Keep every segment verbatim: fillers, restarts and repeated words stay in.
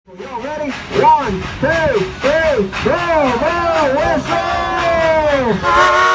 Y'all ready? One, two, three, go, go, whistle!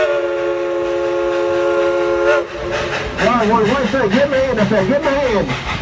One, one, one, two, give me a hand up there, give me a hand.